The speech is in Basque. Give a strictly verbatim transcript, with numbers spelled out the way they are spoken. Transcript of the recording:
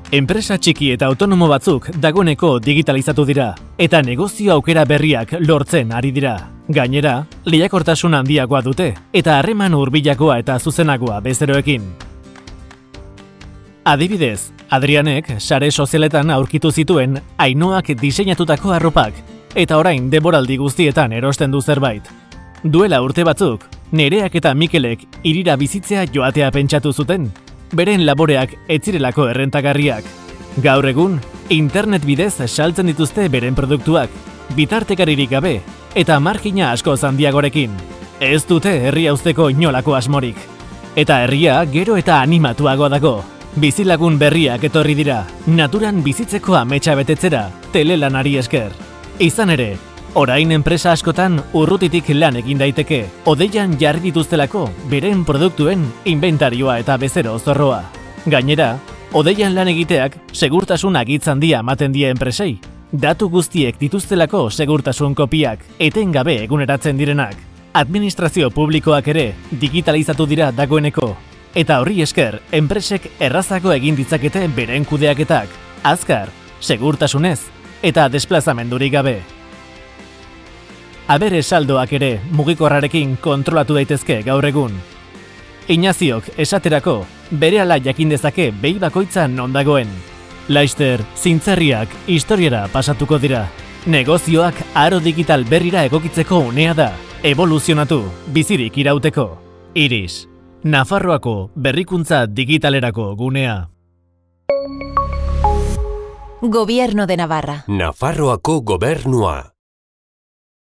Enpresa txiki eta autonomo batzuk dagoeneko digitalizatu dira, eta negozio aukera berriak lortzen ari dira. Gainera, lehiakortasun handiagoa dute, eta harreman hurbilagoa eta zuzenagoa bezeroekin. Adibidez, Adrianek sare sozialetan aurkitu zituen Ainoak diseinatutako arropak, eta orain denboraldi guztietan erosten du zerbait. Duela urte batzuk, Nereak eta Mikelek hirira bizitzea joatea pentsatu zuten, beren laboreak ez zirelako errentagarriak. Gaur egun, internet bidez saltzen dituzte beren produktuak, bitartekaririk gabe eta margina asko handiagorekin. Ez dute herria uzteko inolako asmorik. Eta herria gero eta animatuagoa dago. Bizilagun berriak etorri dira, naturan bizitzeko ametsa betetzera, telelanari esker. Izan ere, orain enpresa askotan urrutitik lan egin daiteke, hodeian jarri dituztelako beren produktuen inventarioa eta bezero zorroa. Gainera, hodeian lan egiteak segurtasun agitz handia ematen die enpresei. Datu guztiek dituztelako segurtasun kopiak, etengabe eguneratzen direnak. Administrazio publikoak ere digitalizatu dira dagoeneko. Eta horri esker, enpresek errazago egin ditzakete beren kudeaketak, azkar, segurtasunez eta desplazamendurik gabe. Abere saldoak ere mugikorrarekin kontrolatu daitezke gaur egun. Ignaziok esaterako berehala jakin dezake behi bakoitza non dagoen. Laster, zintzarriak historiara pasatuko dira. Negozioak aro digital berrira egokitzeko unea da. Evoluzionatu, bizirik irauteko. Iris, Nafarroako berrikuntza digitalerako gunea. Gobierno de Navarra. Nafarroako gobernua.